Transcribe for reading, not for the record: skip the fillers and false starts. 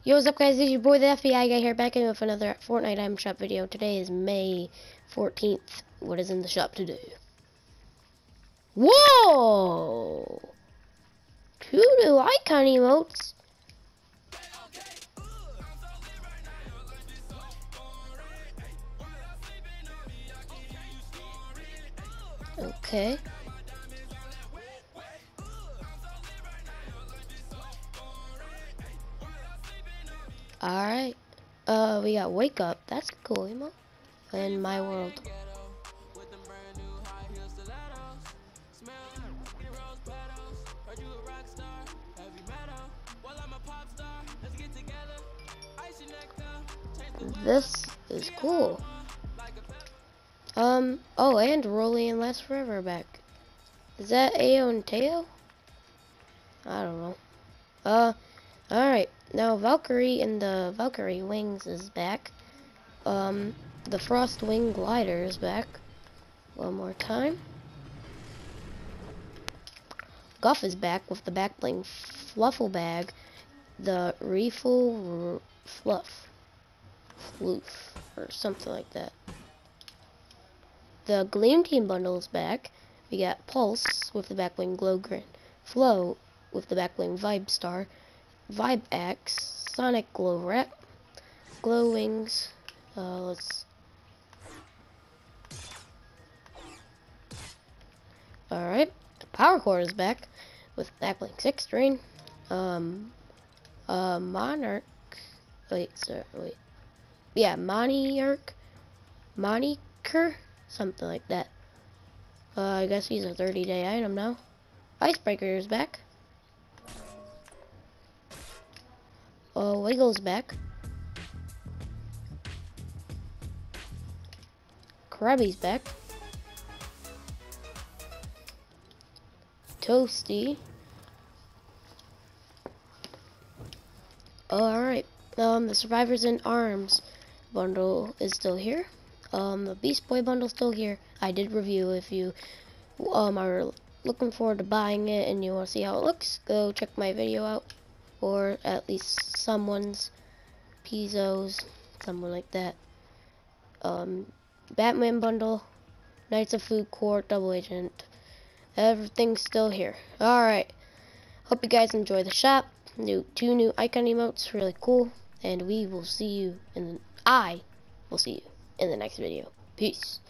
Yo, what's up guys, it's your boy the FBI guy here, back in with another Fortnite item shop video. Today is May 14th. What is in the shop today? Whoa! 2 new icon emotes. Okay. Alright. We got Wake Up. That's a cool emote. And My World. This is cool. Oh, and Rolly and Last Forever back. Is that Ayo and Teo? I don't know. Alright. Now Valkyrie and the Valkyrie Wings is back. The Frost Wing Glider is back. One more time. Guff is back with the back bling Fluffle Bag. The Refill Floof, or something like that. The Gleam Team bundle is back. We got Pulse with the back bling Glow Grin, Flow with the back bling Vibe Star, Vibe Axe, Sonic Glow Wrap, Glow Wings. Alright, Power Core is back with Backlink 6 String. Monarch. Yeah, Moniker? Something like that. I guess he's a 30-day item now. Icebreaker is back. Wiggle's back. Krabby's back. Toasty. Alright. The Survivors in Arms bundle is still here. The Beast Boy bundle still here. I did review. If you are looking forward to buying it and you want to see how it looks, go check my video out. Or at least someone's, Pizzo's, someone like that. Batman bundle, Knights of Food Court, Double Agent, everything's still here. Alright, hope you guys enjoy the shop. 2 new icon emotes, really cool. And I will see you in the next video. Peace.